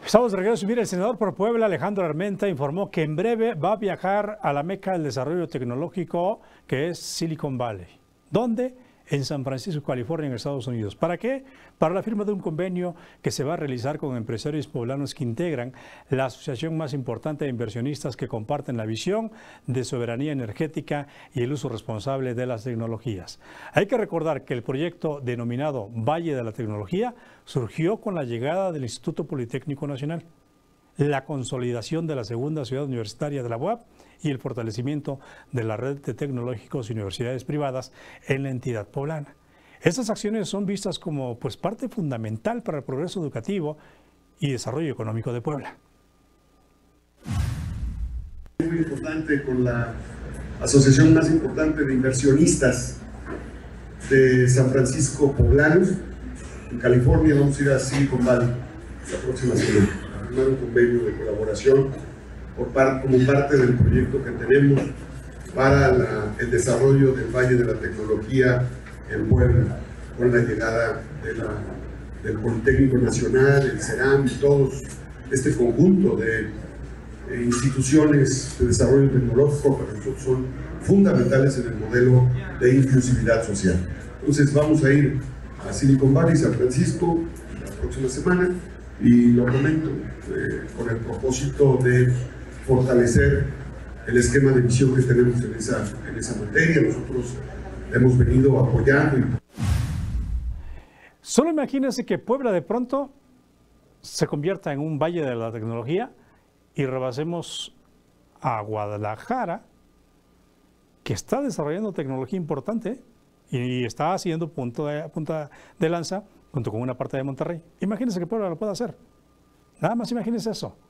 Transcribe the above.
Estamos de regreso. Mira, el senador por Puebla, Alejandro Armenta, informó que en breve va a viajar a la meca del desarrollo tecnológico, que es Silicon Valley. ¿Dónde? En San Francisco, California, en Estados Unidos. ¿Para qué? Para la firma de un convenio que se va a realizar con empresarios poblanos que integran la asociación más importante de inversionistas que comparten la visión de soberanía energética y el uso responsable de las tecnologías. Hay que recordar que el proyecto denominado Valle de la Tecnología surgió con la llegada del Instituto Politécnico Nacional, la consolidación de la segunda ciudad universitaria de la UAP y el fortalecimiento de la red de tecnológicos y universidades privadas en la entidad poblana. Estas acciones son vistas como parte fundamental para el progreso educativo y desarrollo económico de Puebla. Es muy importante con la asociación más importante de inversionistas de San Francisco poblanos. En California vamos a ir a Silicon Valley la próxima semana a firmar un convenio de colaboración como parte del proyecto que tenemos para el desarrollo del Valle de la Tecnología en Puebla, con la llegada del Politécnico Nacional, el CERAM y todos este conjunto de instituciones de desarrollo tecnológico para nosotros son fundamentales en el modelo de inclusividad social. Entonces vamos a ir a Silicon Valley, San Francisco, la próxima semana, y lo comento con el propósito de fortalecer el esquema de visión que tenemos en esa materia. Nosotros hemos venido apoyando. Solo imagínense que Puebla de pronto se convierta en un valle de la tecnología y rebasemos a Guadalajara, que está desarrollando tecnología importante y está haciendo punta de lanza junto con una parte de Monterrey. Imagínense que Puebla lo puede hacer. Nada más imagínense eso.